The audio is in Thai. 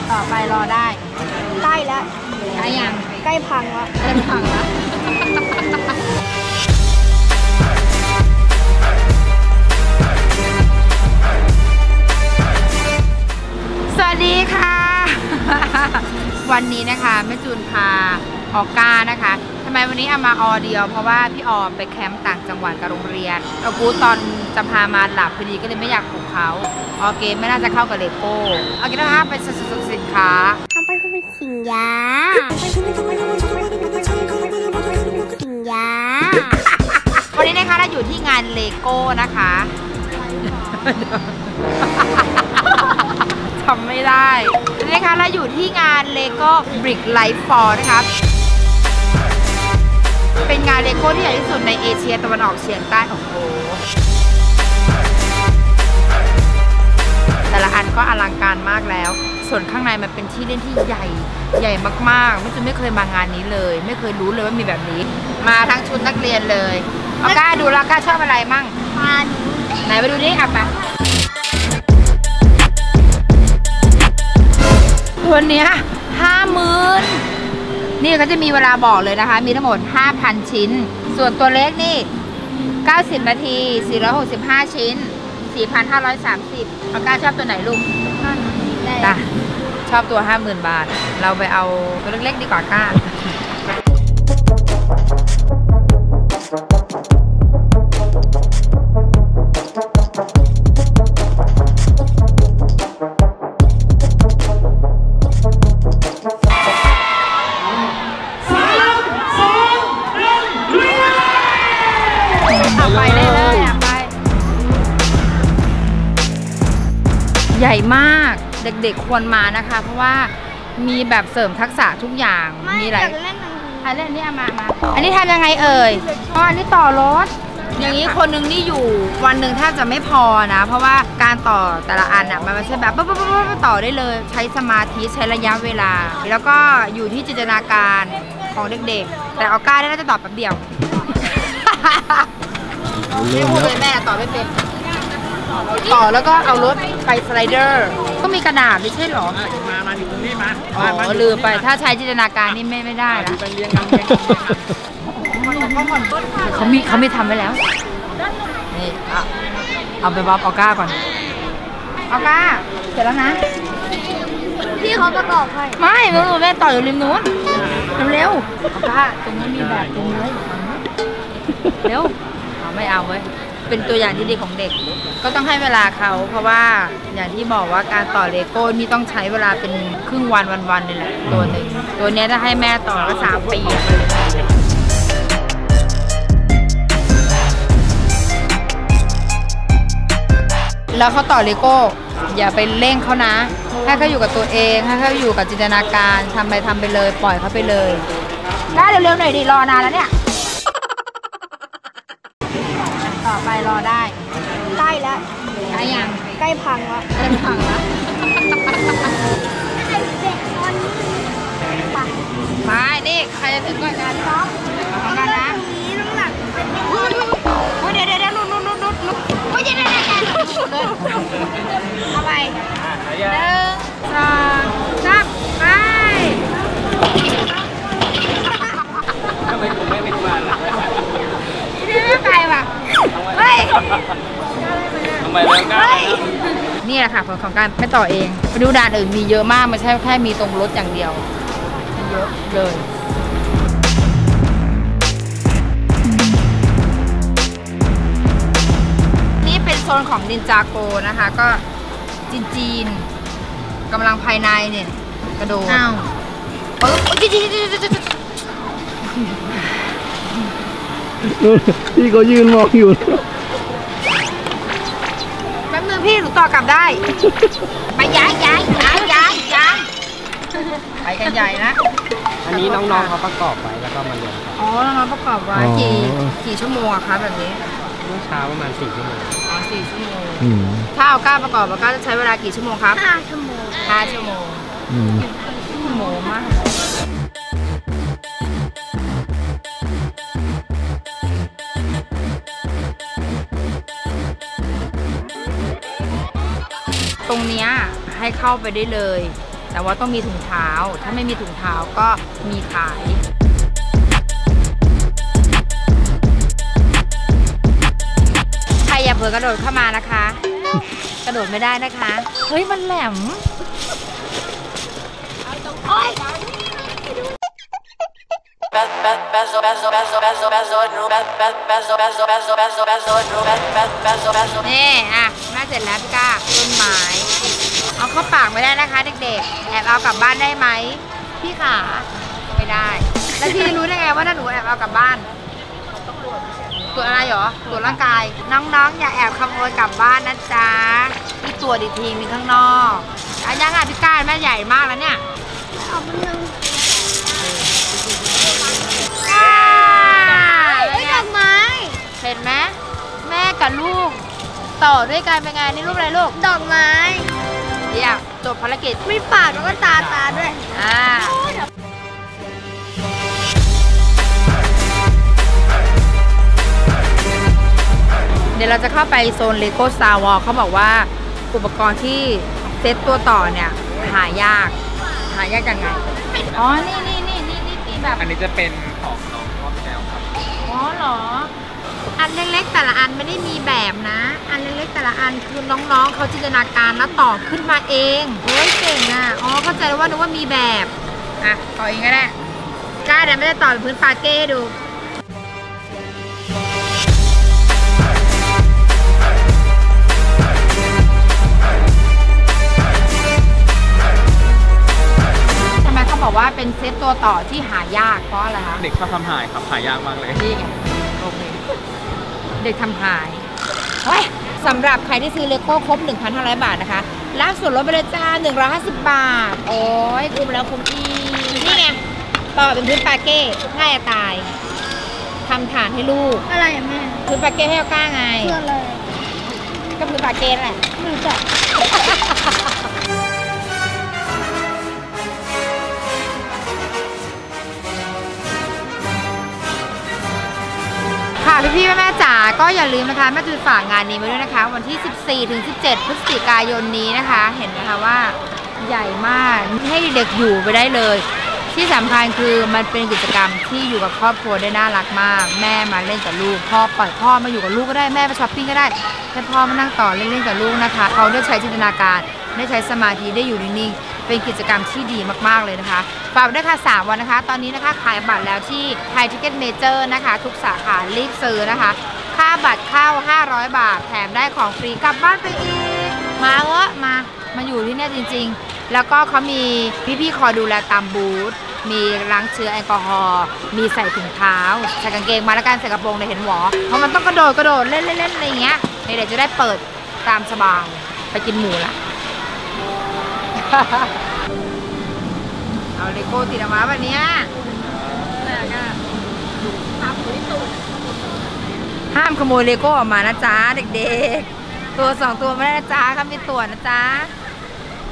ต่อไปรอได้ใกล้แล้วใกล้ยังใกล้พังแล้วใกล้พังแล้วสวัสดีค่ะวันนี้นะคะแม่จูนพาออก้านะคะทำไมวันนี้เอามาเดียวเพราะว่าพี่ออมไปแคมป์ต่างจังหวัดกับโรงเรียนเรากูตอนจะพามาหลับพอดีก็เลยไม่อยากปลุกเขาโอเคไม่น่าจะเข้ากับเลโก้โอเคนะคะเป็นสินค้าทำไปก็เป็นสินยาวันนี้นะคะเราอยู่ที่งานเลโก้นะคะทำไม่ได้วันนี้นะคะเราอยู่ที่งานเลโก้ Brick Life Fall นะคะเป็นงานเลโก้ที่ใหญ่ที่สุดในเอเชียตะวันออกเฉียงใต้โอ้โหแต่ละอันก็อลังการมากแล้วส่วนข้างในมันเป็นที่เล่นที่ใหญ่มากๆไม่เคยมางานนี้เลยไม่เคยรู้เลยว่ามีแบบนี้มาทั้งชุดนักเรียนเลยเอาก้าดูแล้วก้าชอบอะไรมั่งไหนไปดูดิอ่ะไปตัวเนี้ย50,000นี่เขาจะมีเวลาบอกเลยนะคะมีทั้งหมด 5,000 ชิ้นส่วนตัวเล็กนี่90 นาที465 ชิ้น 4,530เอาก้าชอบตัวไหนลูกได้ชอบตัว 50,000 บาทเราไปเอาตัวเล็กๆดีกว่าก้าไปเลยไปใหญ่มากเด็กๆควรมานะคะเพราะว่ามีแบบเสริมทักษะทุกอย่างมีหลายเล่นอันนี้มาอันนี้ทำยังไงเอ่ยอันนี้ต่อรถอย่างนี้คนนึงนี่อยู่วันหนึ่งแทบจะไม่พอนะเพราะว่าการต่อแต่ละอันอ่ะมันไม่ใช่แบบปั๊บต่อได้เลยใช้สมาธิใช้ระยะเวลาแล้วก็อยู่ที่จินตนาการของเด็กๆแต่ออก้าได้น่าจะต่อแป๊บเดียวไม่พูดเลยแม่ต่อไม่เป็นต่อแล้วก็เอารถไปสไลเดอร์ก็มีกระดาษไม่ใช่หรอมาอยู่ตรงนี้มาอ๋อลืมไปถ้าใช้จินตนาการนี่ไม่ได้ละไปเรียงกันเขามีทำไว้แล้วนี่เอาไปบ๊อบออก้าก่อนออก้าเสร็จแล้วนะพี่เขาประกอบให้ไม่แม่ต่ออยู่ริมนู้นเร็วออก้าตรงนี้มีแบบตรงนี้เร็วไม่เอาเว้ยเป็นตัวอย่างที่ดีของเด็กก็ต้องให้เวลาเขาเพราะว่าอย่างที่บอกว่าการต่อเลโก้นี่ต้องใช้เวลาเป็นครึ่งวันเลยแหละตัวหนึ่งตัวนี้ถ้าให้แม่ต่อก็3 ปีแล้วเขาต่อเลโก้อย่าไปเร่งเขานะให้เขาอยู่กับตัวเองให้เขาอยู่กับจินตนาการทำไปเลยปล่อยเขาไปเลยได้เร็วๆหน่อยดิรอนานแล้วเนี่ยต่อไปรอได้ใกล้แล้วใกล้ยังใกล้พังแล้วใกล้พังแล้วมานี่ใครจะถึงก่อนกันของกันนะโอ้ยเดี๋ยวลุ้นโอ้ยเดี๋ยวเอาไป1 2 3ไปทำไมผมไม่มาล่ะไม่ไปว่ะเฮ้ยทำไมเลิกได้นี่แหละค่ะผลของการไม่ต่อเองไปดูด่านอื่นมีเยอะมากไม่ใช่แค่มีตรงรถอย่างเดียวเยอะเลยนี่เป็นโซนของนินจาโกนะคะก็จีนกำลังภายในเนี่ยกระโดดอ้าวพี่ก็ยืนมองอยู่แป๊บนึงพี่หนูต่อกลับได้ไปย้ายไปกันใหญ่นะอันนี้น้องๆเขาประกอบไว้แล้วก็มาเรียนอ๋อน้องๆประกอบไว้กี่ชั่วโมงอะคะแบบนี้เมื่อเช้าประมาณ4 ชั่วโมงอ๋อ4 ชั่วโมงถ้าเอาก้าประกอบก้าจะใช้เวลากี่ชั่วโมงครับ 5 ชั่วโมง 5 ชั่วโมงชั่วโมงมากตรงเนี้ยให้เข้าไปได้เลยแต่ว่าต้องมีถุงเท้าถ้าไม่มีถุงเท้าก็มีขายใครอย่าเผลอกระโดดเข้ามานะคะ กระโดดไม่ได้นะคะเฮ้ยมันแหลมนี่อ่ะแม่เสร็จแล้วพี่ก้าต้นไม้เอาเข้าปากไม่ได้นะคะเด็กๆแอบเอากลับบ้านได้ไหมพี่ขาไม่ได้แล้วพี่รู้ได้ไงว่าถ้าหนูแอบเอากลับบ้านตรวจอะไรหรอตรวจร่างกายน้องๆอย่าแอบขโมยกลับบ้านนะจ๊ะพี่ตรวจอีกทีมีข้างนอกอันยังอ่ะพี่ก้าแม่ใหญ่มากแล้วเนี่ยเอาไปหนึ่งดอกไม้เห็นไหมแม่กับลูกต่อด้วยกันเป็นไงนี่รูปอะไรลูกดอกไม้เดี๋ยวจบภารกิจมีปากแล้วก็ตาด้วยเดี๋ยวเราจะเข้าไปโซนเลโก้สตาร์วอลเขาบอกว่าอุปกรณ์ที่เซตตัวต่อเนี่ยหายากยังไงอ๋อนี่ตีแบบอันนี้จะเป็นของน้องรอบแก้วครับอ๋อเหรออันเล็กๆแต่ละอันไม่ได้มีแบบนะอันเล็กๆแต่ละอันคือน้องๆเขาจินตนาการแล้วต่อขึ้นมาเองเฮ้ยเก่งอ่ะอ๋อเข้าใจแล้วว่านึกว่ามีแบบอ่ะต่อเองก็ได้กล้าแต่ไม่ได้ต่อเป็นพื้นปาเก้ดูบอกว่าเป็นเซตตัวต่อที่หายากเพราะอะไรคะเด็กชอบทำหายครับหายากมากเลยนี่ไงโอเคเด็กทำหายเฮ้ยสำหรับใครที่ซื้อเลโก้ครบ 1,500 บาทนะคะรับส่วนลดไปเลยจ้า150 บาทโอ้ยคุ้มแล้วคุ้มอีกนี่ไงต่อเป็นพื้นปาเก้ง่ายจะตายทำฐานให้ลูกอะไรอ่ะแม่พื้นปาเก้ให้เอาก้าไงเพื่ออะไรก็พื้นปาเก้แหละไม่รู้จักค่ะพี่ๆแม่ๆจ๋าก็อย่าลืมนะคะแม่จูนฝากงานนี้ไว้ด้วยนะคะวันที่ 14 ถึง 17 พฤศจิกายนนี้นะคะเห็นไหมคะว่าใหญ่มากให้เด็กอยู่ไปได้เลยที่สำคัญคือมันเป็นกิจกรรมที่อยู่กับครอบครัวได้น่ารักมากแม่มาเล่นกับลูกพ่อปล่อยพ่อมาอยู่กับลูกก็ได้แม่ไปช้อปปิ้งก็ได้ให้พ่อมานั่งต่อเล่นๆกับลูกนะคะเขาได้ใช้จินตนาการได้ใช้สมาธิได้อยู่นิ่งๆเป็นกิจกรรมที่ดีมากๆเลยนะคะฝากด้วยค่ะ3 วันนะคะตอนนี้นะคะขายบัตรแล้วที่ไทยทิกเก็ตเมเจอร์นะคะทุกสาขารีบซื้อนะคะค่าบัตรเข้า500 บาทแถมได้ของฟรีกลับบ้านไปอีกมาเถอะมาอยู่ที่นี่จริงๆแล้วก็เขามีพี่ๆคอยดูแลตามบูธมีล้างเชื้อแอลกอฮอล์มีใส่ถุงเท้าใส่กางเกงมาแล้วกันใส่กระโปรงเลยเห็นหวอเพราะมันต้องกระโดดเล่นอะไรอย่างเงี้ยเด็กๆจะได้เปิดตามสบายไปกินหมูละเอาเลโก้ติดออกมาแบบนี้ห้ามขโมยเลโก้ออกมานะจ๊ะเด็กๆตัว2 ตัวไม่ได้นะจ๊ะเขามีตัวนะจ๊ะ